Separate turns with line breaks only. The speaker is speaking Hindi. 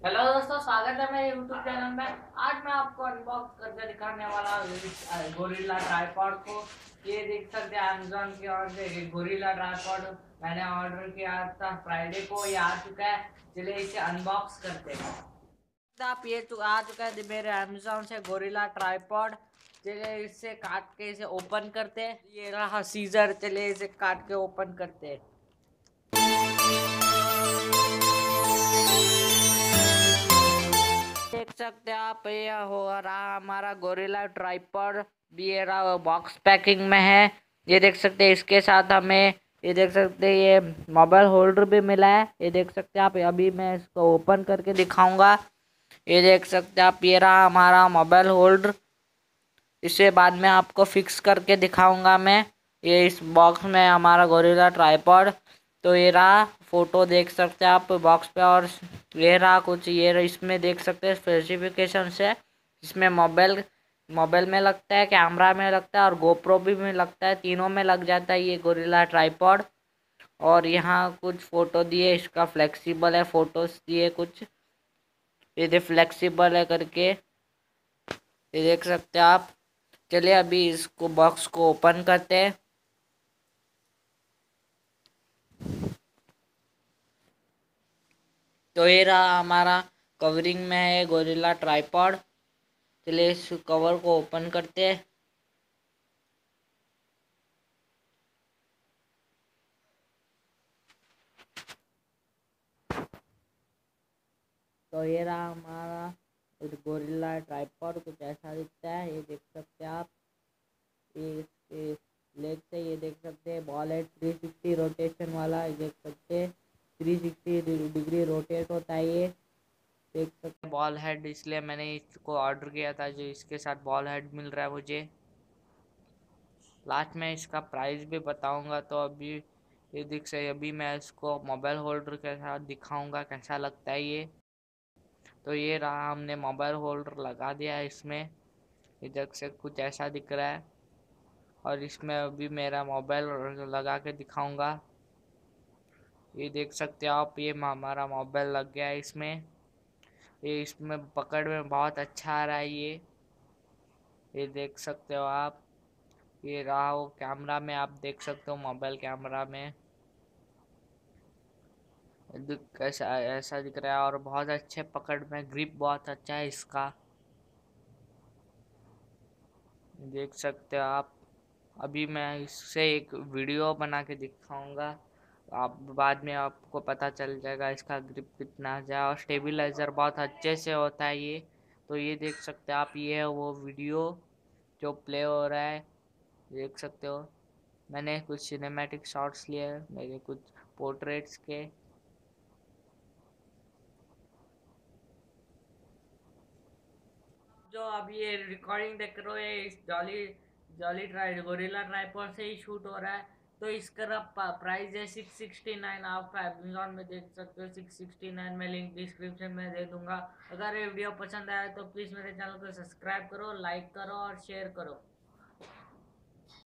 हेलो दोस्तों, स्वागत है मेरे YouTube चैनल में। आज मैं आपको अनबॉक्स करके दिखाने वाला हूँ गोरिल्ला ट्राइपॉड को। ये देख सकते हैं अमेजोन की ओर से गोरिल्ला ट्राइपॉड मैंने ऑर्डर किया था फ्राइडे को। ये आ चुका है, चलिए इसे अनबॉक्स करते हैं। तो आप ये आ चुका है मेरे अमेजोन से गोरिल्ला ट्राइपॉड। चलिए इसे काट के इसे ओपन करते हैं। ये रहा सीजर, चलिए इसे काट के ओपन करते हैं। देख सकते हैं आप, ये हो रहा हमारा गोरिल्ला ट्राइपॉड। भी ये रहा बॉक्स पैकिंग में है। ये देख सकते हैं इसके साथ हमें, ये देख सकते हैं ये मोबाइल होल्डर भी मिला है। ये देख सकते हैं आप, अभी मैं इसको ओपन करके दिखाऊंगा। ये देख सकते हैं आप, ये रहा हमारा मोबाइल होल्डर। इसे बाद में आपको फिक्स करके दिखाऊंगा मैं। ये इस बॉक्स में हमारा गोरिल्ला ट्राइपॉड। तो ये रहा, फोटो देख सकते हैं आप बॉक्स पे। और ये रहा कुछ, इसमें देख सकते हैं स्पेसिफिकेशन है। इसमें मोबाइल मोबाइल में लगता है, कैमरा में लगता है और गोप्रो भी में लगता है, तीनों में लग जाता है ये गोरिल्ला ट्राइपॉड। और यहाँ कुछ फ़ोटो दिए, इसका फ्लेक्सिबल है, फ़ोटोज़ दिए कुछ, ये फ्लेक्सिबल है करके, ये देख सकते हैं आप। चलिए अभी इसको बॉक्स को ओपन करते हैं। तो ये रहा हमारा कवरिंग में है गोरिल्ला ट्राइपॉड। चलिए इस कवर को ओपन करते हैं। तो ये रहा हमारा गोरिल्ला ट्राइपॉड, कुछ ऐसा दिखता है, ये देख सकते हैं आप। ये इसके लेग से ये देख सकते हैं, बॉल है 360 रोटेशन वाला, ये देख सकते हैं 360 डिग्री रोटेट होता है ये। देख सकते हैं बॉल हेड, इसलिए मैंने इसको ऑर्डर किया था, जो इसके साथ बॉल हेड मिल रहा है मुझे। लास्ट में इसका प्राइस भी बताऊंगा। तो अभी ये दिख से अभी मैं इसको मोबाइल होल्डर के साथ दिखाऊंगा कैसा लगता है ये। तो ये रहा, हमने मोबाइल होल्डर लगा दिया है इसमें। इधर से कुछ ऐसा दिख रहा है। और इसमें अभी मेरा मोबाइल लगा के दिखाऊंगा। ये देख सकते हो आप, ये हमारा मोबाइल लग गया है इसमें। ये इसमें पकड़ में बहुत अच्छा आ रहा है ये देख सकते हो आप। ये रहा वो कैमरा में, आप देख सकते हो मोबाइल कैमरा में कैसा ऐसा दिख रहा है। और बहुत अच्छे पकड़ में, ग्रिप बहुत अच्छा है इसका, देख सकते हो आप। अभी मैं इससे एक वीडियो बना के दिखाऊंगा, आप बाद में आपको पता चल जाएगा इसका ग्रिप कितना है। और स्टेबलाइज़र बहुत अच्छे से होता है ये। तो ये देख सकते हो आप, ये है वो वीडियो जो प्ले हो रहा है, देख सकते हो। मैंने कुछ सिनेमैटिक शॉट्स लिए हैं, मेरे कुछ पोर्ट्रेट्स के। जो अभी ये रिकॉर्डिंग देख रहे हो, ये इस jolly jolly try gorilla tripod से ही शूट हो रहा है। तो इसका प्राइस है 669। आप अमेजोन में देख सकते हो 669 में, लिंक डिस्क्रिप्शन में दे दूंगा। अगर ये वीडियो पसंद आया तो प्लीज़ मेरे चैनल को सब्सक्राइब करो, लाइक करो और शेयर करो।